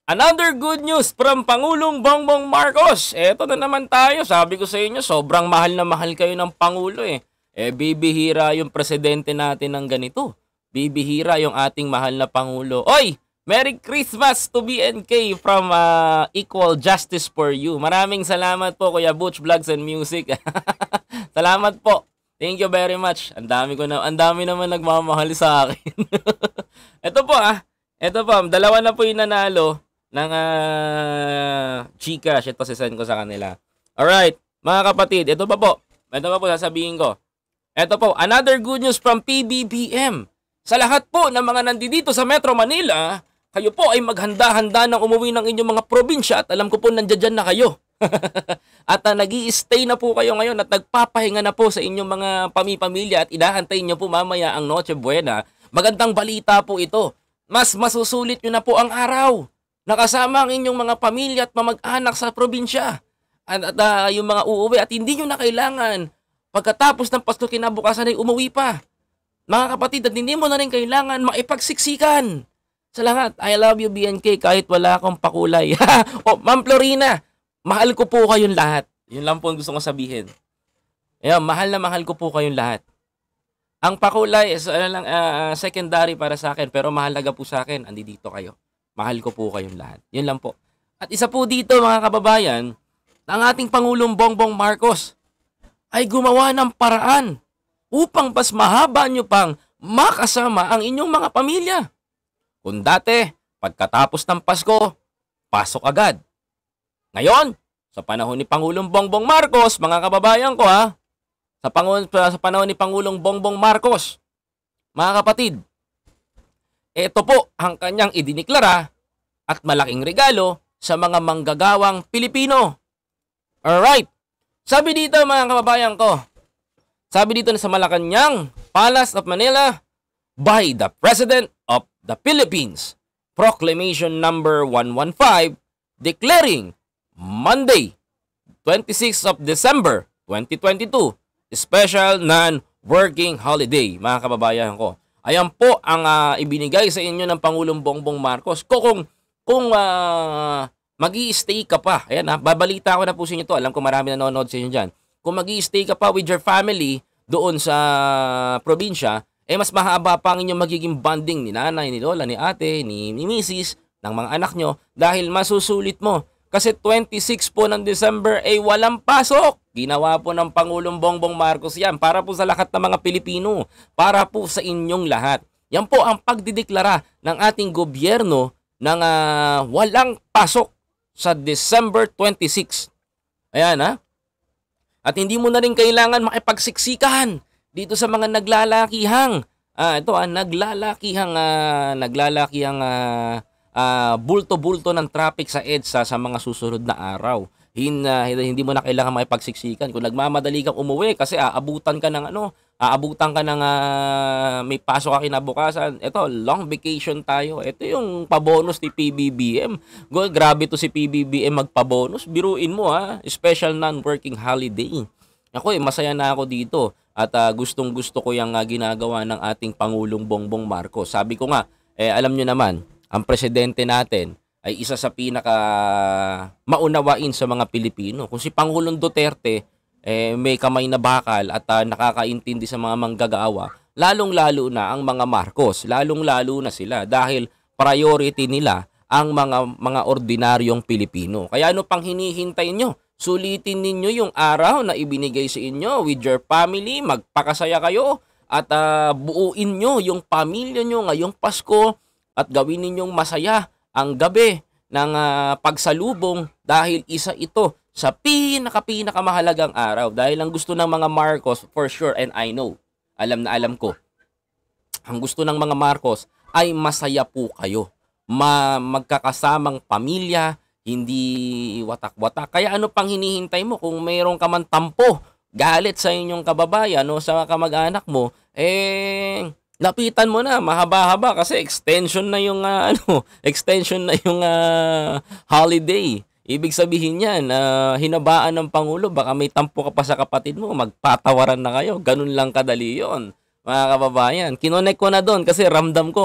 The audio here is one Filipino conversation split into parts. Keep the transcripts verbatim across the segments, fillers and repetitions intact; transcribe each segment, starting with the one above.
Another good news from Pangulong Bongbong Marcos. Eto na naman tayo. Sabi ko sa inyo, sobrang mahal na mahal kayo ng Pangulo eh. Eh, bibihira yung presidente natin ng ganito. Bibihira yung ating mahal na Pangulo. Oy! Merry Christmas to B N K from uh, Equal Justice for You. Maraming salamat po, Kuya Butch Vlogs and Music. Salamat po. Thank you very much. Ang dami ko na, ang dami naman nagmamahal sa akin. Ito po ah. Ito po, dalawa na po yung nanalo ng uh, Gcash. Ito sisend ko sa kanila. Alright, mga kapatid, ito pa po. Ito pa po sasabihin ko. Ito po, another good news from P B B M. Sa lahat po ng mga nandito sa Metro Manila, kayo po ay maghanda-handa ng umuwi ng inyong mga probinsya at alam ko po nandiyan na kayo. At uh, nag-i-stay na po kayo ngayon at nagpapahinga na po sa inyong mga pamipamilya at inahantay nyo po mamaya ang Noche Buena. Magandang balita po ito. Mas masusulit nyo na po ang araw. Nakasama ang inyong mga pamilya at mamag-anak sa probinsya. At, at uh, yung mga uuwi at hindi nyo na kailangan pagkatapos ng Pasko kinabukasan ay umuwi pa. Mga kapatid, at hindi mo na rin kailangan maipagsiksikan. Sa lahat, I love you B N K kahit wala akong pakulay. O, Ma'am Florina, mahal ko po kayong lahat. Yun lang po ang gusto ko sabihin. Ayan, mahal na mahal ko po kayong lahat. Ang pakulay is uh, lang, uh, secondary para sa akin pero mahalaga po sa akin. Andi dito kayo. Mahal ko po kayong lahat. Yun lang po. At isa po dito mga kababayan, ang ating Pangulong Bongbong Marcos ay gumawa ng paraan upang mas mahaba nyo pang makasama ang inyong mga pamilya. Kung dati, pagkatapos ng Pasko, pasok agad. Ngayon, sa panahon ni Pangulong Bongbong Marcos, mga kababayan ko ha, sa, pangon, sa panahon ni Pangulong Bongbong Marcos, mga kapatid, ito po ang kanyang idiniklara at malaking regalo sa mga manggagawang Pilipino. Alright. Sabi dito mga kababayan ko, sabi dito na sa Malacanang, Palace of Manila, by the President of the Philippines, Proclamation number one one five, declaring Monday, twenty-sixth of December, twenty twenty-two, special non-working holiday, mga kababayan ko. Ayan po ang uh, ibinigay sa inyo ng Pangulong Bongbong Marcos. Kung, kung, kung uh, mag-i-stay ka pa, ayan ha, babalita ko na po sa inyo to. Alam ko marami nanonood sa inyo dyan. Kung mag-i-stay ka pa with your family doon sa probinsya, eh mas mahaba pa ang inyong magiging bonding ni nanay, ni lola, ni ate, ni, ni misis, ng mga anak nyo. Dahil masusulit mo. Kasi twenty-six po ng December ay walang pasok. Ginawa po ng Pangulong Bongbong Marcos yan para po sa lahat ng mga Pilipino. Para po sa inyong lahat. Yan po ang pagdideklara ng ating gobyerno ng uh, walang pasok sa December twenty-sixth. Ayan ha. At hindi mo na rin kailangan makipagsiksikan dito sa mga naglalakihang. Ah, ito ah, naglalakihang, uh, naglalakihang uh, Uh, bulto-bulto ng traffic sa EDSA sa mga susunod na araw. Hin, uh, hindi mo na kailangan makipagsiksikan. Kung nagmamadali kang umuwi kasi aabutan ka ng ano, aabutan ka ng uh, may pasok ka kinabukasan. Ito, long vacation tayo. Ito yung pabonus ni P B B M. Go, grabe to si P B B M magpabonus. Biruin mo ha, special non-working holiday. Ako eh, masaya na ako dito. At uh, gustong gusto ko yung uh, ginagawa ng ating Pangulong Bongbong Marcos. Sabi ko nga, eh, alam nyo naman, ang presidente natin ay isa sa pinaka maunawain sa mga Pilipino. Kung si Pangulong Duterte eh, may kamay na bakal at uh, nakakaintindi sa mga manggagawa, lalong-lalo na ang mga Marcos, lalong-lalo na sila dahil priority nila ang mga mga ordinaryong Pilipino. Kaya ano pang hinihintay nyo? Sulitin ninyo yung araw na ibinigay sa inyo with your family, magpakasaya kayo at uh, buuin nyo yung pamilya nyo ngayong Pasko at gawin ninyong masaya ang gabi ng uh, pagsalubong dahil isa ito sa pinaka-pinakamahalagang araw. Dahil ang gusto ng mga Marcos, for sure, and I know, alam na alam ko, ang gusto ng mga Marcos ay masaya po kayo. Ma magkakasamang pamilya, hindi watak-watak. Kaya ano pang hinihintay mo kung mayroon ka man tampo, galit sa inyong kababayan o sa kamag-anak mo, eh... lapitan mo na, mahaba-haba kasi extension na yung uh, ano, extension na yung uh, holiday. Ibig sabihin niyan, uh, hinabaan ng Pangulo, baka may tampo ka pa sa kapatid mo, magpatawaran na kayo. Ganun lang kadali 'yon. Mga kababayan, kinonek ko na doon kasi ramdam ko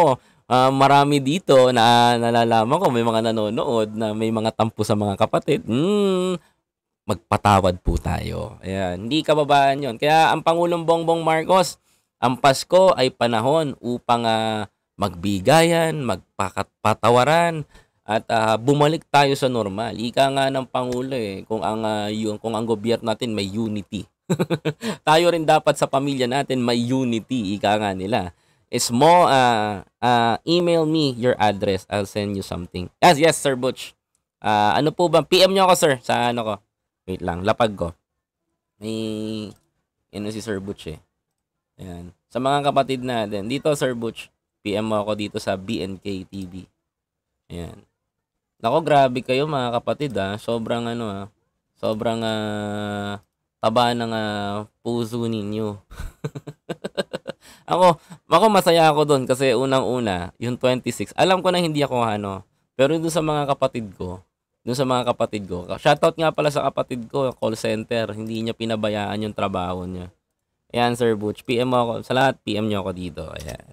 ah, marami dito na nalalaman ko may mga nanonood na may mga tampo sa mga kapatid. Hmm, magpatawad po tayo. Ayan, hindi kababayan 'yon. Kaya ang Pangulong Bongbong Marcos, ang Pasko ay panahon upang, ah, magbigayan, magpakatpatawaran at, ah, bumalik tayo sa normal. Ika nga ng pangulo, eh, kung ang, ah, yung kung ang gobyerno natin may unity, tayo rin dapat sa pamilya natin may unity, ika nga nila. Is mo, ah, ah, email me your address, I'll send you something. Yes, yes, Sir Butch. Ah, ano po ba, P M niyo ako, sir, sa ano ko. Wait lang, lapag ko. May ano si Sir Butch, eh. Ayan. Sa mga kapatid natin, dito Sir Butch, P M mo ako dito sa B N K T V. Ayan. Naku, grabe kayo mga kapatid, ah. Sobrang ano, ah, sobrang, ah, taba ng, ah, puso ninyo. Ako ako masaya ako do'n kasi unang-una, yung twenty-six, alam ko na hindi ako ano, pero do'n sa mga kapatid ko, do'n sa mga kapatid ko, shoutout nga pala sa kapatid ko, call center, hindi niya pinabayaan yung trabaho niya. Ayan, Sir Butch, P M mo ako, sa lahat P M niyo ako dito, ayan.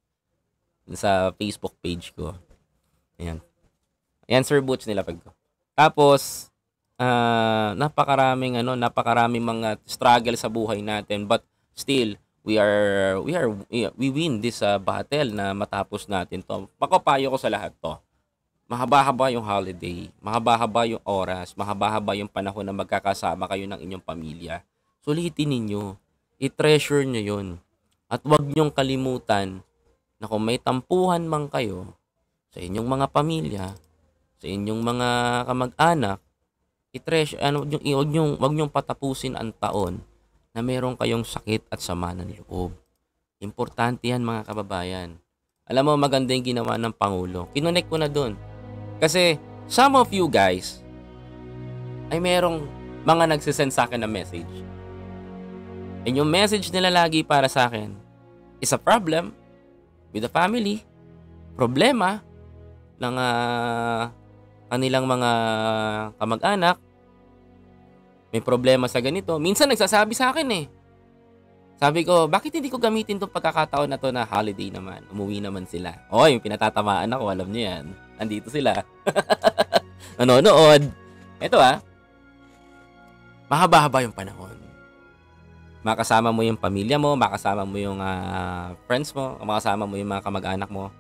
Sa Facebook page ko. Ayan. Ayan, Sir Butch, nilapag ko. Tapos, ah, napakaraming ano, napakaraming mga struggle sa buhay natin, but still we are we are we win this uh, battle na matapos natin 'to. Papapayo ko sa lahat 'to. Mahaba-haba yung holiday, mahaba-haba yung oras, mahaba-haba yung panahon na magkakasama kayo ng inyong pamilya. Sulitin ninyo, i-treasure nyo 'yun. At huwag niyong kalimutan na kung may tampuhan man kayo sa inyong mga pamilya, sa inyong mga kamag-anak, i-treasure ano, yung wag niyong wag niyong patapusin ang taon na meron kayong sakit at sama ng loob. Importante yan mga kababayan. Alam mo, maganda yung ginawa ng Pangulo. Kinonect ko na dun. Kasi some of you guys ay merong mga nagsisend sa akin na message. And yung message nila lagi para sa akin is a problem with the family, problema ng ah, kanilang mga kamag-anak, may problema sa ganito. Minsan nagsasabi sa akin eh. Sabi ko, bakit hindi ko gamitin 'tong pagkakataon na 'to na holiday naman? Umuwi naman sila. Oh, yung pinatatamaan ako, alam niyo 'yan. Nandito sila. Nanonood. Ito ah. Mahaba-haba yung panahon. Makasama mo yung pamilya mo, makasama mo yung ah, friends mo, makasama mo yung mga kamag-anak mo.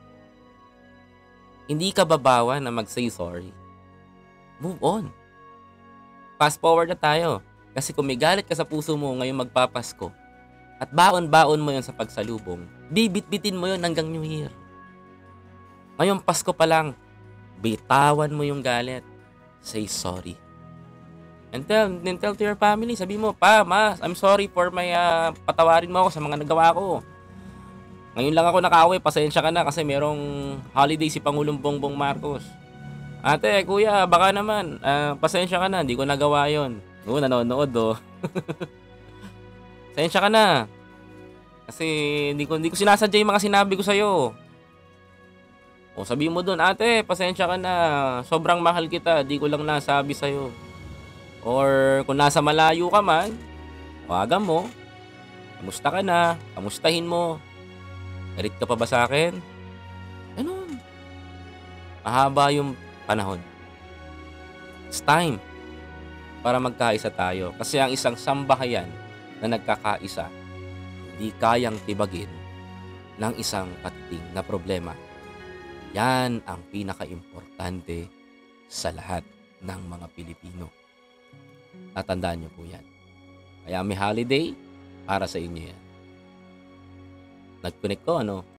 Hindi ka babawa na mag-say sorry. Move on. Fast forward na tayo. Kasi kung may galit ka sa puso mo ngayong magpapasko, at baon-baon mo yun sa pagsalubong, bibit-bitin mo yun hanggang New Year. Ngayong Pasko pa lang, bitawan mo yung galit. Say sorry. And tell, then tell to your family, sabi mo, Pa, Ma, I'm sorry for my, uh, patawarin mo ako sa mga nagawa ko. Ngayon lang ako nakauwi, pasensya ka na kasi merong holiday si Pangulong Bongbong Marcos. Ate, kuya, baka naman, ah, pasensya ka na, hindi ko nagawa yon. Oo, nanonood, oh. Pasensya ka na. Kasi hindi ko, hindi ko sinasadya yung mga sinabi ko sa'yo. O sabi mo dun, ate, pasensya ka na, sobrang mahal kita, di ko lang nasabi sa'yo. Or kung nasa malayo ka man, tawagan mo, kamusta ka na, kamustahin mo, galit ka pa ba sa akin? Ganun. Mahaba yung panahon. It's time para magkaisa tayo. Kasi ang isang sambahayan na nagkakaisa, hindi kayang tibagin ng isang patiting na problema. Yan ang pinaka-importante sa lahat ng mga Pilipino. Tatandaan nyo po yan. Kaya may holiday, para sa inyo yan. Nag-connect ko, ano?